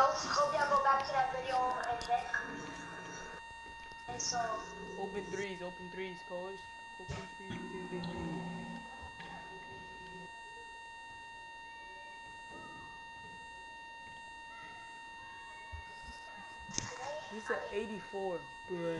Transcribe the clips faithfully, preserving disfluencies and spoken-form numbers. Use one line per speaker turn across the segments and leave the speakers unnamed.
hope y'all go back to that video and check. And so.
Open threes, open threes, coach. Open threes, baby. This is an eighty-four, bruh.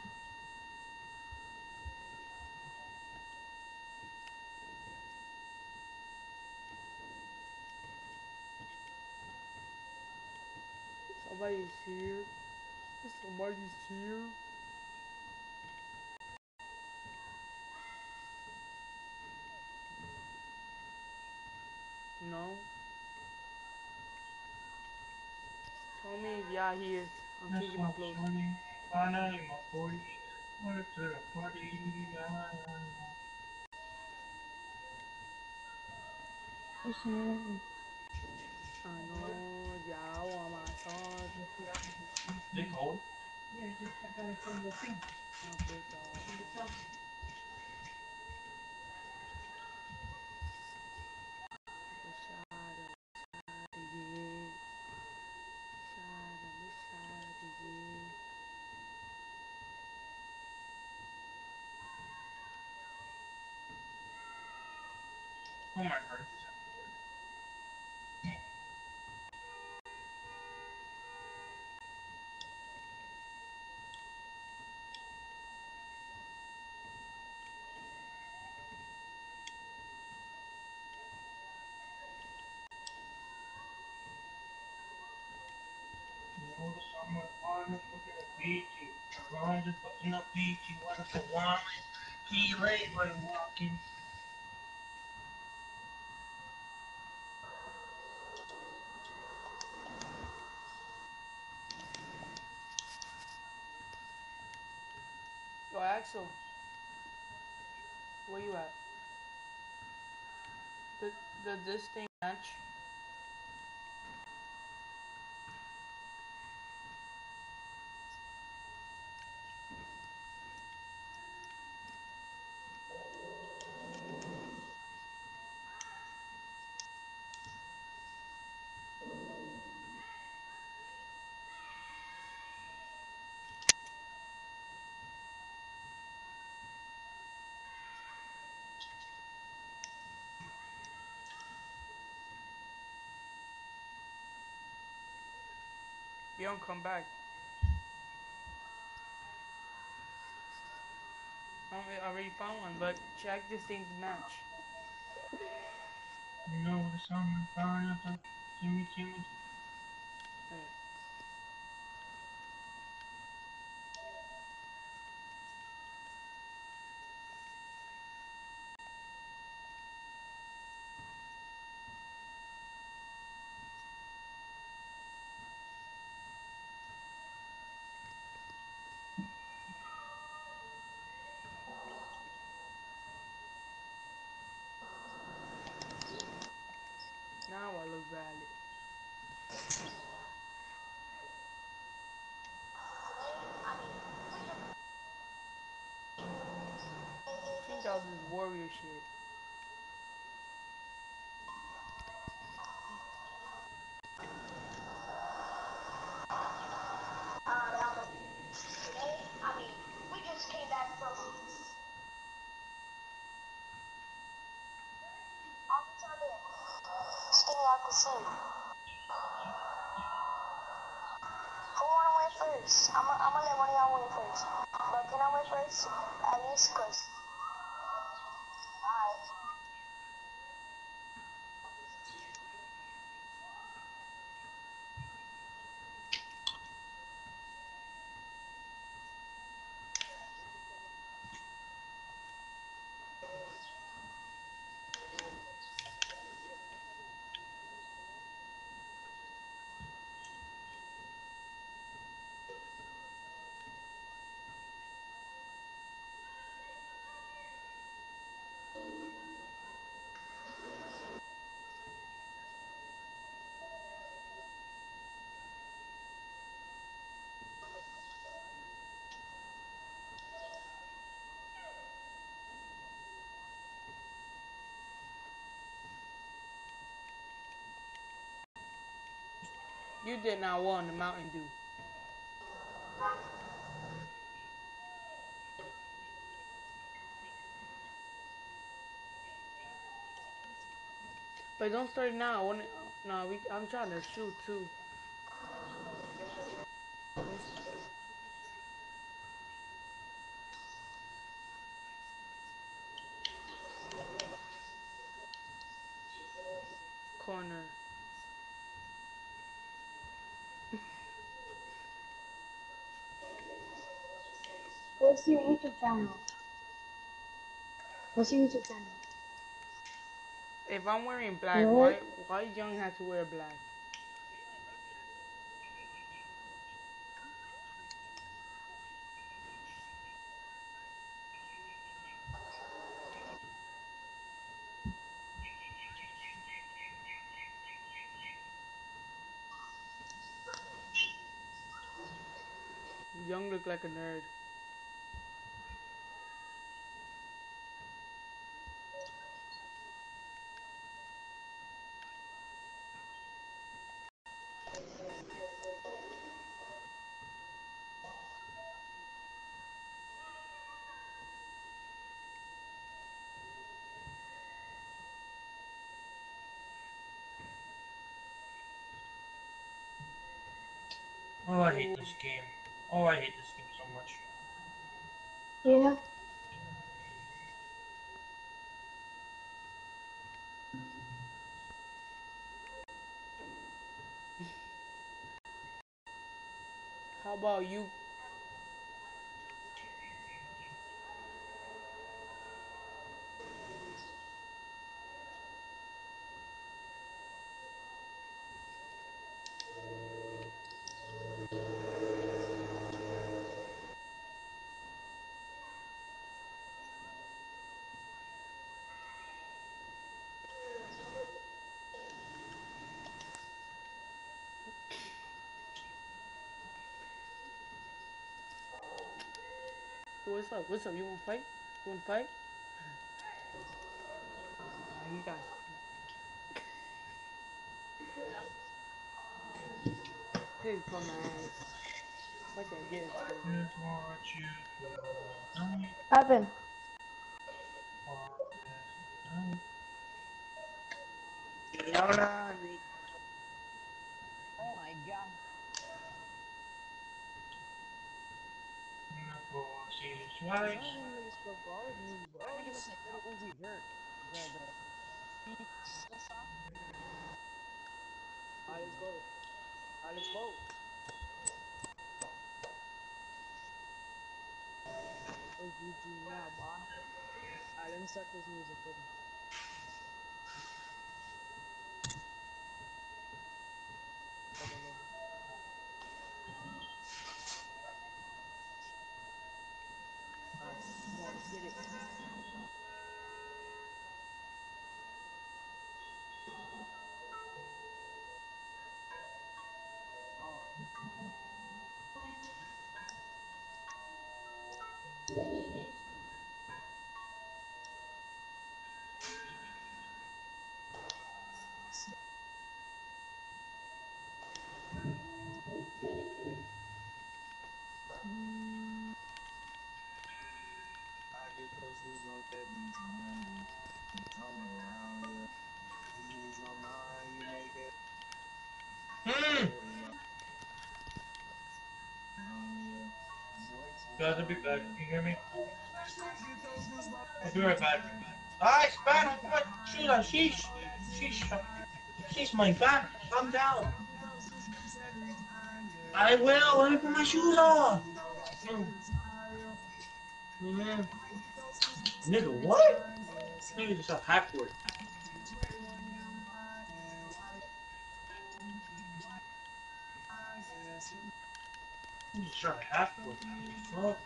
Somebody's here. Somebody's here. No. Tell me if y'all here. I'm changing my clothes.
Finally, my forty. Went to the party.
Listen.
I know y'all want my song.
They cold?
Yeah, just I gotta send the thing.
Okay, so.
Oh my god. You know the summer wanna forget a beachy. Around just putting up beachy. What if I want? He late by walking.
Yo, Axel, where you at? Did, did this thing match? You don't come back. I already found one, but check this thing's match.
You know the summer wanna forget Jimmy Jimmy.
Right. Now I look valid. Change out this warrior shit.
Today, I mean, we just came back from. I'll be telling you. Stay out the sea. Who wanna win first? I'm gonna I'm let one of y'all win first. But can I win first? At least, cause. Alright.
You did not want the Mountain Dew. But don't start now. I wanna, no, we, I'm trying to shoot too. Corner.
What's your YouTube channel? What's your YouTube channel?
If I'm wearing black,
No.
why why Young had to wear black? Young look like a nerd.
Oh, I hate this game. Oh, I hate this game so much.
Yeah.
How about you? What's up? What's up? You want to fight? You want to fight? Nah, he got. His bum ass. What that get into it with?
Here's what you feel tonight.
Evan.
What is tonight?
Leonardo. Oh my god.
The force is
It's
right.
not even disregard me, bro. You little Uzi Vert. The the P stuff. Alright, let's go. Alright, let's go. Oh, G G now, boy. Alright, let me start this music. Hold on. Hold on, hold on. Alright, come on, let's get it. Oh.
Hmm. Guys, I'll be back. Can you hear me? I'll be right back. Ah, it's bad. Put my shoes on. Sheesh. Sheesh. Sheesh, my back. Calm down. I will. Let me put my shoes on. Mm. Mm. Nigga, what? Nigga just a half-word. You just try half-word. Fuck.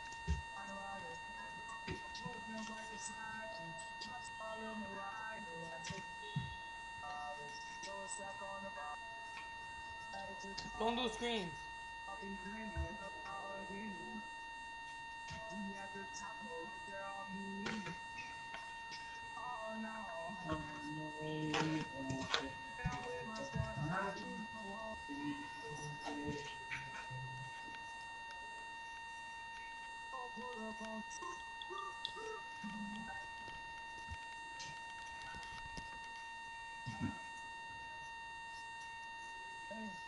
Don't do screens.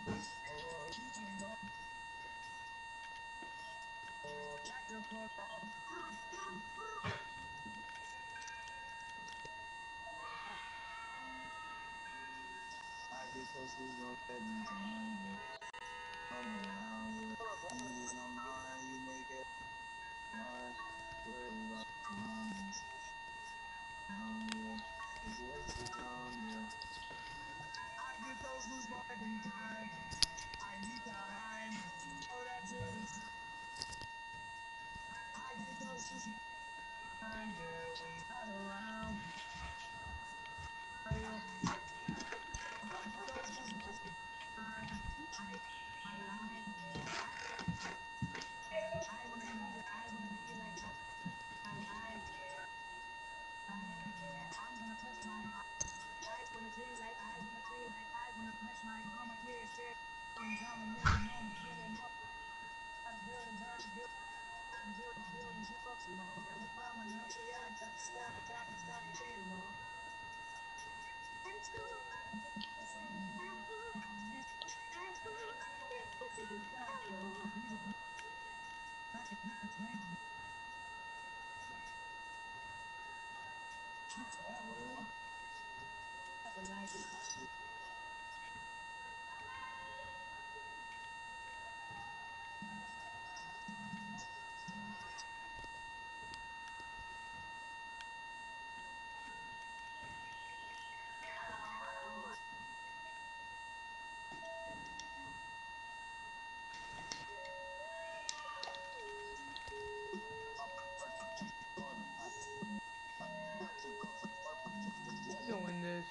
We can win this.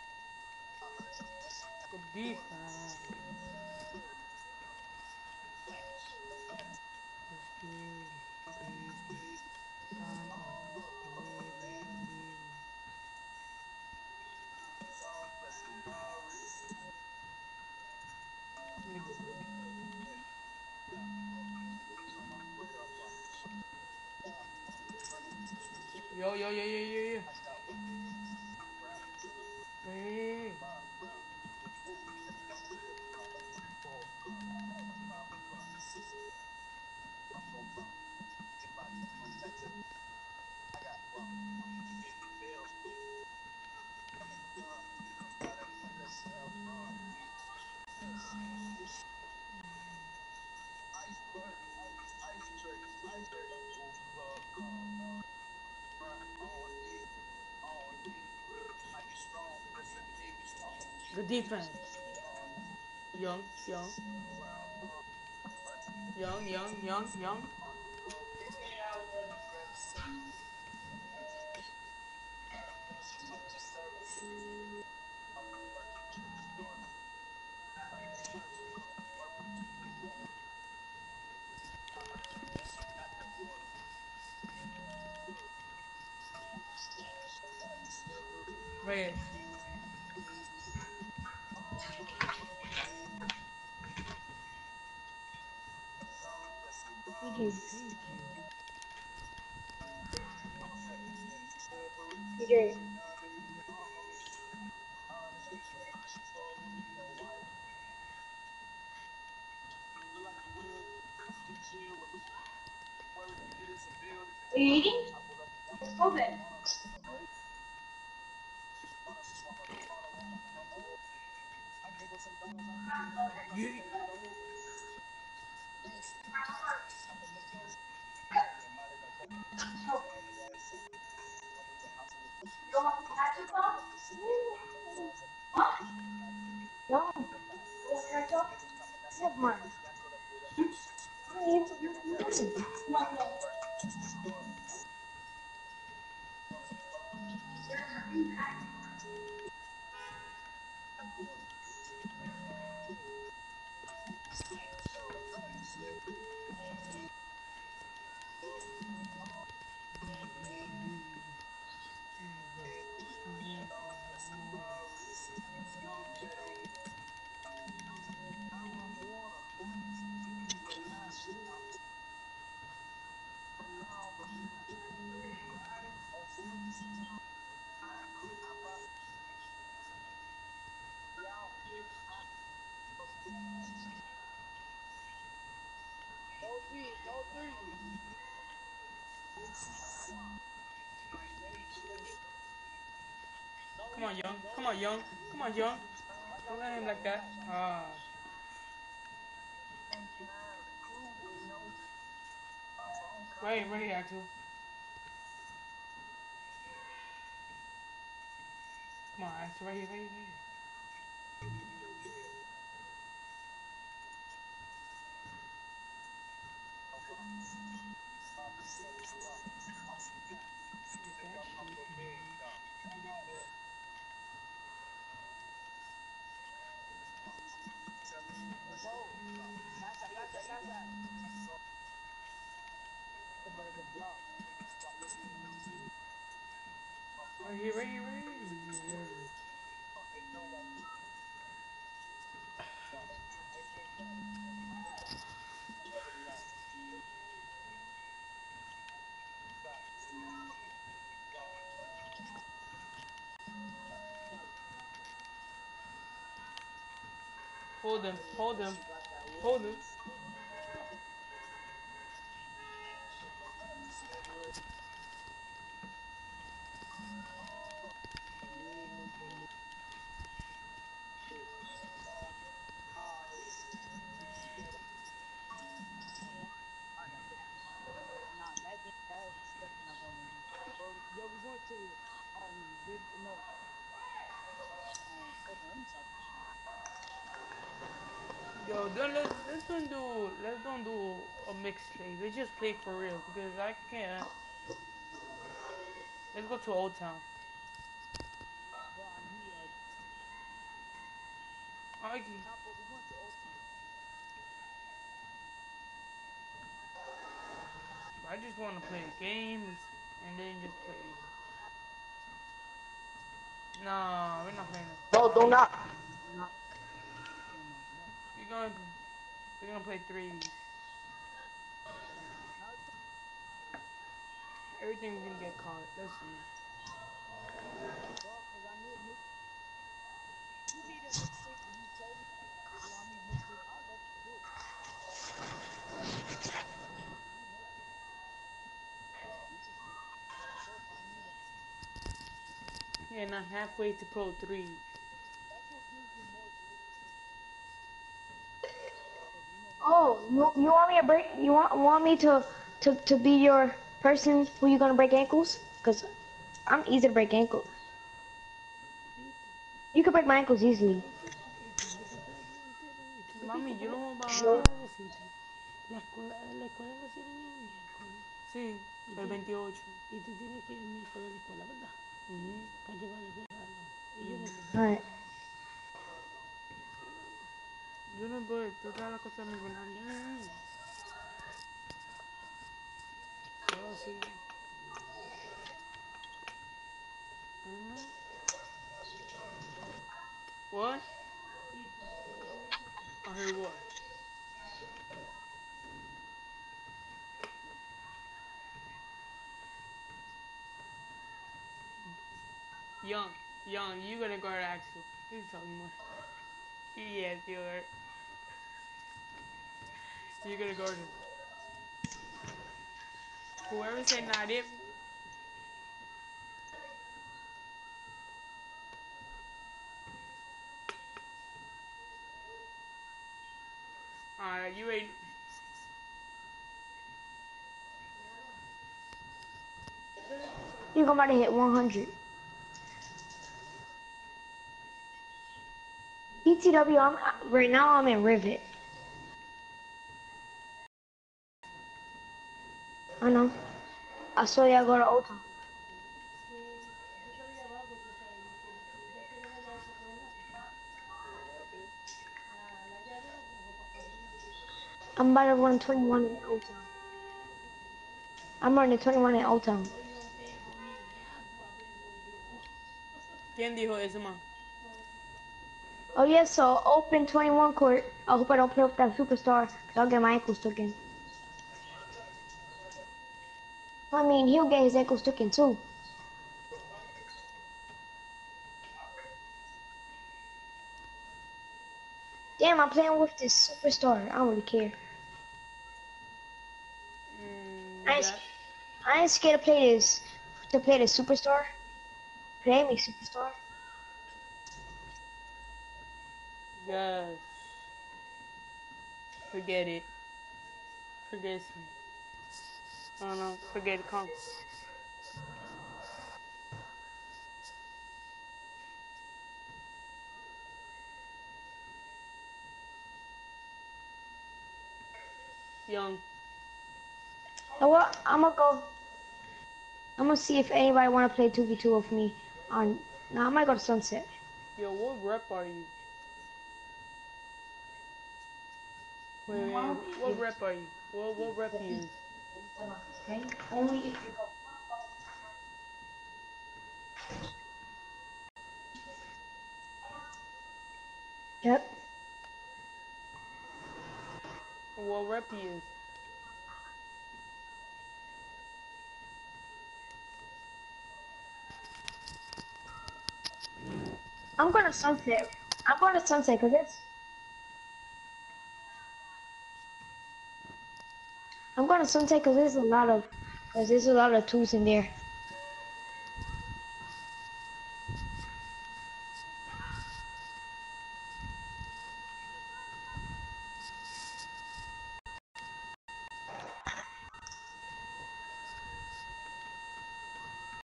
Good defense. Let's give this son of a living. Yo, yo, yo, yo, yo, yo. Hey. Good defense. Young, young. Young, young, young, young. Reyes.
P J.
Thank you.
P J. Are you eating? Open.
You.
No. Never mind.
Come on, young. Come on, young. Come on, young. Don't let him like that. Ah. Right, right, Axel. Come on, Axel. Right here, right here, right here. Get that shit. Right here, right here, right here. Hold him, hold him, hold him.
Nah, that game, that is definitely not going to be. Bro, yo, we going to, um, big, no, um, hold on, let me stop this shit.
Yo, then let's let's don't do let's don't do a mixtape. Let's just play for real because I can't. Let's go to Old Town.
Bro, I need, like,
I
nah, bro, we going to Old Town.
I just want to play games and then just play. No, we're not playing this.
Bro, do not.
Nah, no, no, no.
We're gonna we're gonna play threes.
Nah,
Everything's gonna get caught. Let's see.
bro, because I need a mix. You need a mixtape and you told me you want me a mixtape, I'll let you do it. You know that. You just do it. Bro, if I need a,
Yeah, and I'm halfway to Pro three.
that's what gives me more grade. Because you know how
Oh, you, you want me to break? You want want me to to to be your person who you gonna break ankles? Cause I'm easy to break ankles. You can break my ankles easily.
Mami, you know
Bro,
about.
la escuela, la escuela la cierran el miércoles.
Sí,
Y,
el
ti-
veintiocho.
y tú tienes que ir el miércoles a la escuela, ¿verdad?
Ujú.
Para llevar el regalo. Y yo no tengo
Alright.
regalo.
Yo no voy, tú traes la cosa de mi banana.
Oh, sí.
Mhm. What? I heard what? Young, young, you gonna guard Axel. He's talking more. Yes, you are. You're gonna guard him. Whoever said not it. Alright, you ready?
You gonna about to hit one hundred. B T W. I'm right now. I'm in Rivet. I know. I saw y'all go to Old Town. I'm about to run twenty-one in Old Town. I'm running twenty-one in Old Town.
¿Quién dijo eso, man?
Oh yeah, so open twenty-one court. I hope I don't play with that superstar, cause I'll get my ankles taken. I mean, he'll get his ankles taken too. Damn, I'm playing with this superstar. I don't really care.
Mm,
I
ya.
I ain't scared to play this. To play the superstar. Play me superstar.
Yes. Forget it. Forget me. I don't know. Forget it. Come. Young.
Know what? I'm gonna go. I'm gonna see if anybody wanna play two v two with me. On. Now I might go to Sunset.
Yo, what rep are you? Wait, wait, wait. What rep are you? What what rep you is?
Okay? Only if you go.
Yep.
What rep you is?
I'm going to Sunset. I'm going to Sunset because it's. I'm going to Sunset because there's a lot of, because there's a lot of tools in there.